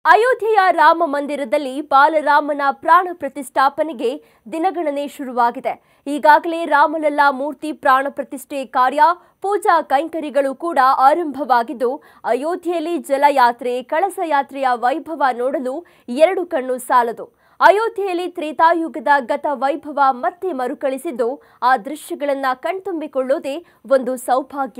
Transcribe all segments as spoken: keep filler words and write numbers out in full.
ಅಯೋಧ್ಯೆಯ ರಾಮ ಮಂದಿರದಲ್ಲಿ ಬಾಲರಾಮನ ಪ್ರಾಣ ಪ್ರತಿಷ್ಠಾಪನೆಗೆ ದಿನಗಣನೆ ಶುರುವಾಗಿದೆ. ಈಗಾಗಲೇ ರಾಮಲಲ್ಲಾ ಮೂರ್ತಿ ಪ್ರಾಣ ಪ್ರತಿಷ್ಠೆ ಕಾರ್ಯ, ಪೂಜಾ ಕೈಂಕರ್ಯಗಳು ಕೂಡ ಆರಂಭವಾಗಿದ್ದು, ಅಯೋಧ್ಯೆಯಲ್ಲಿ ಜಲಯಾತ್ರೆ, ಕಳಸ ಯಾತ್ರೆಯ ವೈಭವ ನೋಡಲು ಎರಡು ಕಣ್ಣು ಸಾಲದು. ಅಯೋಧ್ಯೆಯಲ್ಲಿ ತ್ರೇತಾಯುಗದ ಗತ ವೈಭವ ಮತ್ತೆ ಮರುಕಳಿಸಿದ್ದು, ಆ ದೃಶ್ಯಗಳನ್ನು ಕಣ್ತುಂಬಿಕೊಳ್ಳುವುದೇ ಒಂದು ಸೌಭಾಗ್ಯ.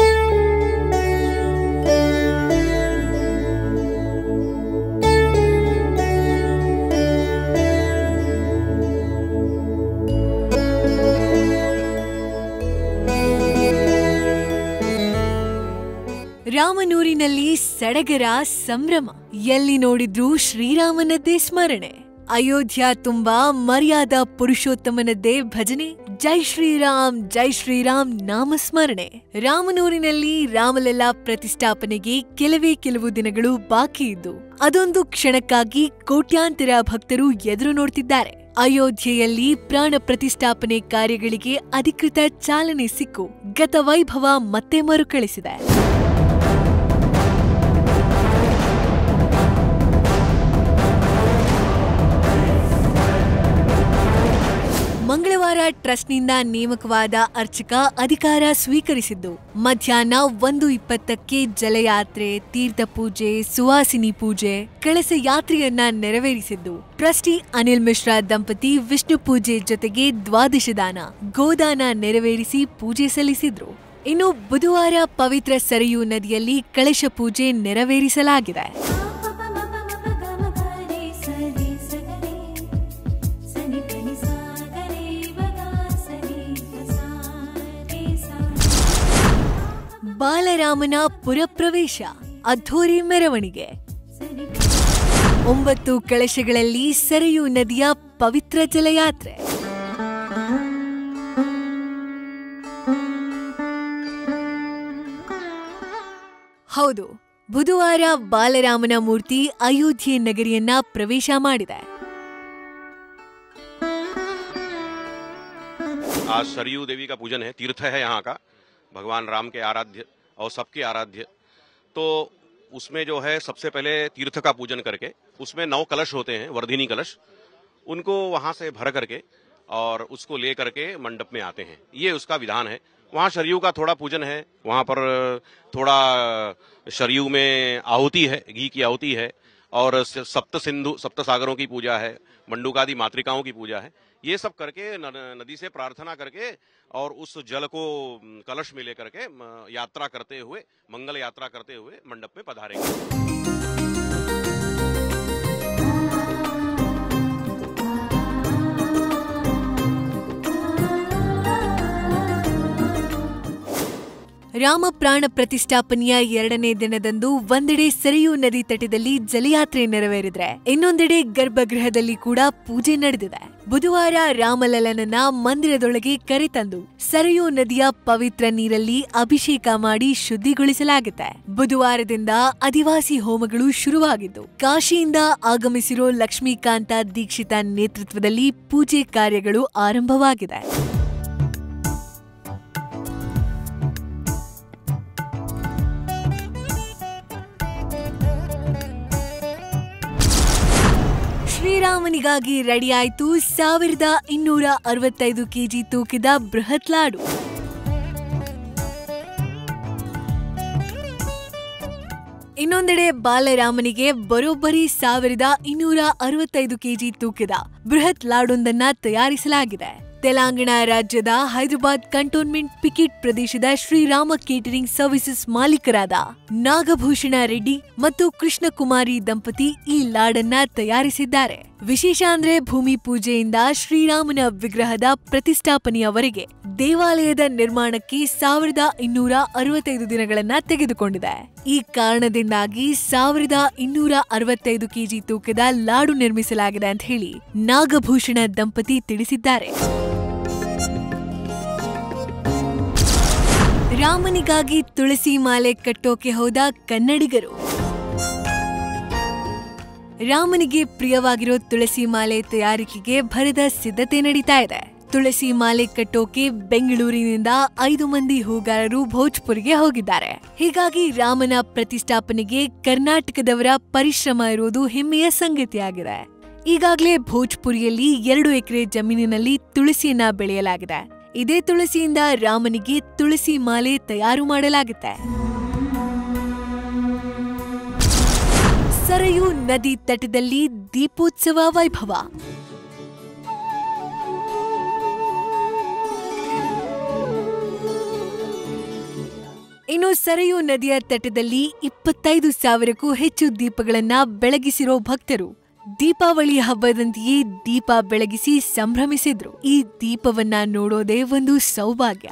ರಾಮನೂರಿನಲ್ಲಿ ಸಡಗರ ಸಂಭ್ರಮ, ಎಲ್ಲಿ ನೋಡಿದ್ರೂ ಶ್ರೀರಾಮನದ್ದೇ ಸ್ಮರಣೆ. ಅಯೋಧ್ಯ ತುಂಬಾ ಮರ್ಯಾದಾ ಪುರುಷೋತ್ತಮನದ್ದೇ ಭಜನೆ, ಜೈ ಶ್ರೀರಾಮ್ ಜೈ ಶ್ರೀರಾಮ್ ನಾಮಸ್ಮರಣೆ. ರಾಮನೂರಿನಲ್ಲಿ ರಾಮಲಲ್ಲಾ ಪ್ರತಿಷ್ಠಾಪನೆಗೆ ಕೆಲವೇ ಕೆಲವು ದಿನಗಳು ಬಾಕಿ ಇದ್ದು, ಅದೊಂದು ಕ್ಷಣಕ್ಕಾಗಿ ಕೋಟ್ಯಾಂತರ ಭಕ್ತರು ಎದುರು ನೋಡ್ತಿದ್ದಾರೆ. ಅಯೋಧ್ಯೆಯಲ್ಲಿ ಪ್ರಾಣ ಪ್ರತಿಷ್ಠಾಪನೆ ಕಾರ್ಯಗಳಿಗೆ ಅಧಿಕೃತ ಚಾಲನೆ ಸಿಕ್ಕು ಗತ ವೈಭವ ಮತ್ತೆ ಮರುಕಳಿಸಿದೆ. ಮಂಗಳವಾರ ಟ್ರಸ್ಟ್ನಿಂದ ನೇಮಕವಾದ ಅರ್ಚಕ ಅಧಿಕಾರ ಸ್ವೀಕರಿಸಿದ್ದು, ಮಧ್ಯಾಹ್ನ ಒಂದು ಇಪ್ಪತ್ತಕ್ಕೆ ಜಲಯಾತ್ರೆ, ತೀರ್ಥಪೂಜೆ, ಸುವಾಸಿನಿ ಪೂಜೆ, ಕಳಸ ಯಾತ್ರೆಯನ್ನ ನೆರವೇರಿಸಿದ್ದು, ಟ್ರಸ್ಟಿ ಅನಿಲ್ ಮಿಶ್ರಾ ದಂಪತಿ ವಿಷ್ಣು ಪೂಜೆ ಜೊತೆಗೆ ದ್ವಾದಶ ದಾನ, ಗೋದಾನ ನೆರವೇರಿಸಿ ಪೂಜೆ ಸಲ್ಲಿಸಿದ್ರು. ಇನ್ನು ಬುಧವಾರ ಪವಿತ್ರ ಸರಯೂ ನದಿಯಲ್ಲಿ ಕಳಶ ಪೂಜೆ ನೆರವೇರಿಸಲಾಗಿದೆ. ಬಾಲರಾಮನ ಪುರಪ್ರವೇಶ, ಅದ್ಧೂರಿ ಮೆರವಣಿಗೆ. ಒಂಬತ್ತು ಕಳಶಗಳಲ್ಲಿ ಸರಯೂ ನದಿಯ ಪವಿತ್ರ ಜಲಯಾತ್ರೆ. ಹೌದು, ಬುಧವಾರ ಬಾಲರಾಮನ ಮೂರ್ತಿ ಅಯೋಧ್ಯೆ ನಗರಿಯನ್ನ ಪ್ರವೇಶ ಮಾಡಿದೆ. आज सरयू देवी का पूजन है, तीर्थ है यहाँ का, भगवान राम के आराध्य और सबके आराध्य। तो उसमें जो है सबसे पहले तीर्थ का पूजन करके उसमें नौ कलश होते हैं, वर्धिनी कलश, उनको वहाँ से भर करके और उसको ले करके मंडप में आते हैं। ये उसका विधान है। वहाँ सरयू का थोड़ा पूजन है, वहाँ पर थोड़ा सरयू में आहुति है, घी की आहुति है, और सप्त सिंधु सप्त सागरों की पूजा है, मंडूकादि मातृकाओं की पूजा है। ये सब करके नदी से प्रार्थना करके और उस जल को कलश में लेकर के यात्रा करते हुए, मंगल यात्रा करते हुए मंडप में पधारेंगे। ರಾಮ ಪ್ರಾಣ ಪ್ರತಿಷ್ಠಾಪನೆಯ ಎರಡನೇ ದಿನದಂದು ಒಂದೆಡೆ ಸರಯೂ ನದಿ ತಟದಲ್ಲಿ ಜಲಯಾತ್ರೆ ನೆರವೇರಿದ್ರೆ, ಇನ್ನೊಂದೆಡೆ ಗರ್ಭಗೃಹದಲ್ಲಿ ಕೂಡ ಪೂಜೆ ನಡೆದಿದೆ. ಬುಧವಾರ ರಾಮಲಲ್ಲನನ್ನ ಮಂದಿರದೊಳಗೆ ಕರೆತಂದು ಸರಯೂ ನದಿಯ ಪವಿತ್ರ ನೀರಲ್ಲಿ ಅಭಿಷೇಕ ಮಾಡಿ ಶುದ್ಧಿಗೊಳಿಸಲಾಗುತ್ತೆ. ಬುಧವಾರದಿಂದ ಅಧಿವಾಸಿ ಹೋಮಗಳು ಶುರುವಾಗಿದ್ದು, ಕಾಶಿಯಿಂದ ಆಗಮಿಸಿರೋ ಲಕ್ಷ್ಮೀಕಾಂತ ದೀಕ್ಷಿತ ನೇತೃತ್ವದಲ್ಲಿ ಪೂಜೆ ಕಾರ್ಯಗಳು ಆರಂಭವಾಗಿದೆ. ಶ್ರೀರಾಮನಿಗಾಗಿ ರೆಡಿಯಾಯಿತು ಸಾವಿರದ ಇನ್ನೂರ ಅರವತ್ತೈದು ಕೆಜಿ ತೂಕದ ಬೃಹತ್ ಲಾಡು. ಇನ್ನೊಂದೆಡೆ ಬಾಲರಾಮನಿಗೆ ಬರೋಬ್ಬರಿ ಸಾವಿರದ ಇನ್ನೂರ ಅರವತ್ತೈದು ಕೆಜಿ ತೂಕದ ಬೃಹತ್ ಲಾಡೊಂದನ್ನ ತಯಾರಿಸಲಾಗಿದೆ. ತೆಲಂಗಾಣ ರಾಜ್ಯದ ಹೈದರಾಬಾದ್ ಕಂಟೋನ್ಮೆಂಟ್ ಪಿಕೆಟ್ ಪ್ರದೇಶದ ಶ್ರೀರಾಮ ಕೇಟರಿಂಗ್ ಸರ್ವಿಸಸ್ ಮಾಲೀಕರಾದ ನಾಗಭೂಷಣ ರೆಡ್ಡಿ ಮತ್ತು ಕೃಷ್ಣಕುಮಾರಿ ದಂಪತಿ ಈ ಲಾಡನ್ನ ತಯಾರಿಸಿದ್ದಾರೆ. ವಿಶೇಷ ಅಂದ್ರೆ ಭೂಮಿ ಪೂಜೆಯಿಂದ ಶ್ರೀರಾಮನ ವಿಗ್ರಹದ ಪ್ರತಿಷ್ಠಾಪನೆಯವರೆಗೆ ದೇವಾಲಯದ ನಿರ್ಮಾಣಕ್ಕೆ ಸಾವಿರದ ಇನ್ನೂರ ಅರವತ್ತೈದು ದಿನಗಳನ್ನ ತೆಗೆದುಕೊಂಡಿದೆ. ಈ ಕಾರಣದಿಂದಾಗಿ ಸಾವಿರದ ಇನ್ನೂರ ಅರವತ್ತೈದು ಕೆಜಿ ತೂಕದ ಲಾಡು ನಿರ್ಮಿಸಲಾಗಿದೆ ಅಂತ ಹೇಳಿ ನಾಗಭೂಷಣ ದಂಪತಿ ತಿಳಿಸಿದ್ದಾರೆ. ರಾಮನಿಗಾಗಿ ತುಳಸಿ ಮಾಲೆ ಕಟ್ಟೋಕೆ ಹೋದ ಕನ್ನಡಿಗರು. ರಾಮನಿಗೆ ಪ್ರಿಯವಾಗಿರೋ ತುಳಸಿ ಮಾಲೆ ತಯಾರಿಕೆಗೆ ಭರದ ಸಿದ್ಧತೆ ನಡೀತಾ ಇದೆ. ತುಳಸಿ ಮಾಲೆ ಕಟ್ಟೋಕೆ ಬೆಂಗಳೂರಿನಿಂದ ಐದು ಮಂದಿ ಹೂಗಾರರು ಭೋಜ್ಪುರ್ಗೆ ಹೋಗಿದ್ದಾರೆ. ಹೀಗಾಗಿ ರಾಮನ ಪ್ರತಿಷ್ಠಾಪನೆಗೆ ಕರ್ನಾಟಕದವರ ಪರಿಶ್ರಮ ಇರುವುದು ಹೆಮ್ಮೆಯ ಸಂಗತಿಯಾಗಿದೆ. ಈಗಾಗಲೇ ಭೋಜ್ಪುರಿಯಲ್ಲಿ ಎರಡು ಎಕರೆ ಜಮೀನಿನಲ್ಲಿ ತುಳಸಿಯನ್ನ ಬೆಳೆಯಲಾಗಿದೆ. ಇದೇ ತುಳಸಿಯಿಂದ ರಾಮನಿಗೆ ತುಳಸಿ ಮಾಲೆ ತಯಾರು ಮಾಡಲಾಗುತ್ತೆ. ಸರಯೂ ನದಿ ತಟದಲ್ಲಿ ದೀಪೋತ್ಸವ ವೈಭವ. ಇನ್ನು ಸರಯೂ ನದಿಯ ತಟದಲ್ಲಿ ಇಪ್ಪತ್ತೈದು ಸಾವಿರಕ್ಕೂ ಹೆಚ್ಚು ದೀಪಗಳನ್ನ ಬೆಳಗಿಸಿರೋ ಭಕ್ತರು ದೀಪಾವಳಿ ಹಬ್ಬದಂತೆಯೇ ದೀಪ ಬೆಳಗಿಸಿ ಸಂಭ್ರಮಿಸಿದ್ರು. ಈ ದೀಪವನ್ನ ನೋಡೋದೇ ಒಂದು ಸೌಭಾಗ್ಯ.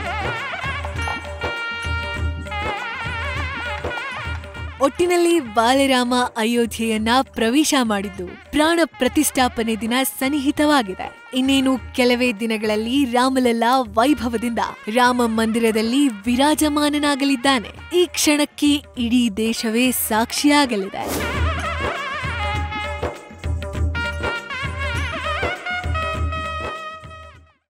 ಒಟ್ಟಿನಲ್ಲಿ ಬಾಲರಾಮ ಅಯೋಧ್ಯೆಯನ್ನ ಪ್ರವೇಶ ಮಾಡಿದ್ದು ಪ್ರಾಣ ಪ್ರತಿಷ್ಠಾಪನೆ ದಿನ ಸನ್ನಿಹಿತವಾಗಿದೆ. ಇನ್ನೇನು ಕೆಲವೇ ದಿನಗಳಲ್ಲಿ ರಾಮಲಲ್ಲಾ ವೈಭವದಿಂದ ರಾಮ ಮಂದಿರದಲ್ಲಿ ವಿರಾಜಮಾನನಾಗಲಿದ್ದಾನೆ. ಈ ಕ್ಷಣಕ್ಕೆ ಇಡೀ ದೇಶವೇ ಸಾಕ್ಷಿಯಾಗಲಿದೆ.